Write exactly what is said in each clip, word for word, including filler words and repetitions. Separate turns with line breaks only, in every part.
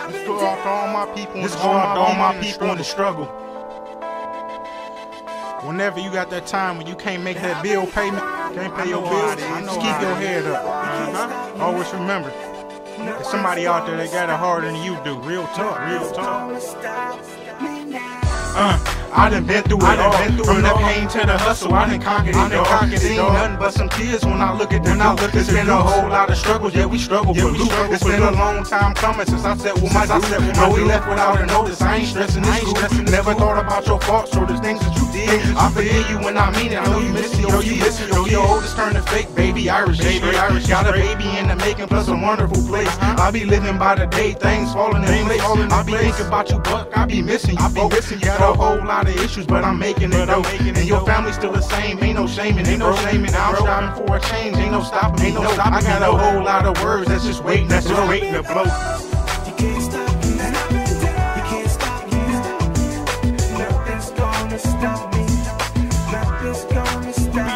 This go out to all my people. This go out to all my people in the struggle. Whenever you got that time when you can't make that bill payment, can't pay your bills, just keep your head up. Uh-huh. Always remember, there's somebody out there that got it harder than you do. Real talk, real talk. Uh, I done been through it all, been through from the pain to the hustle. I done conquered it, dog. It ain't nothing but some tears when I look at them. I look, it's been a whole lot of struggles. Yeah, we struggle for loot. It's been a long time coming since I said with my dude. No, we left without a notice. I ain't stressing this school. Never thought about your faults or the things that you did. I forgive you when I mean it. I know you miss it, yo, you miss it. Yo, your oldest turned to fake, baby. Irish, baby, Irish. Got a baby in the making, plus a wonderful place. I be living by the day, things falling in place. I be thinking about you, Buck. I be missing you. I be missing you. Got a whole lot of issues, but I'm making it though. And your family's still the same. Ain't no shaming, ain't no shaming. I'm striving for a change. Ain't no stopping, ain't no stopping. I got a whole lot of words that's just waiting, that's just waiting to blow.
You can't stop me. You can't stop me. Nothing's gonna stop me. Nothing's gonna stop me.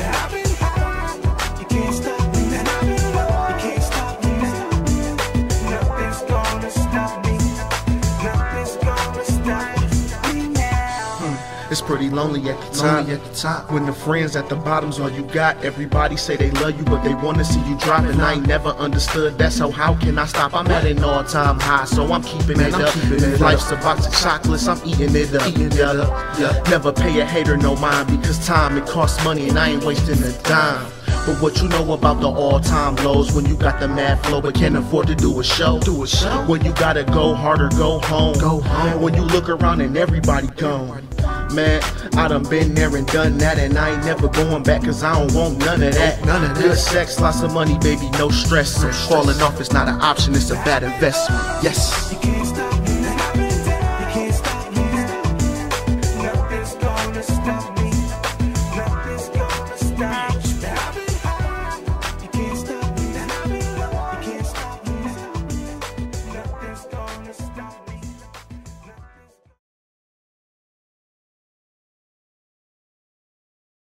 You can't stop me. You can't stop me. Nothing's gonna stop me. Nothing's gonna stop me now.
It's pretty lonely at the top. At the top. When the friends at the bottom's all you got. Everybody say they love you, but they wanna see you drop. And I ain't never understood that, so how can I stop? I'm at an all-time high, so I'm keeping it up. If life's a box of chocolates, I'm eating it up. Eating it up. Yeah. Never pay a hater no mind, because time, it costs money, and I ain't wasting a dime. But what you know about the all-time lows, when you got the mad flow but can't afford to do a show? Do a show. When you gotta go hard or go home. Go home. When you look around and everybody gone. Man, I done been there and done that, and I ain't never going back, cause I don't want none of that. None of that. Good sex, lots of money, baby, no stress. So falling off is not an option, it's a bad investment. Yes.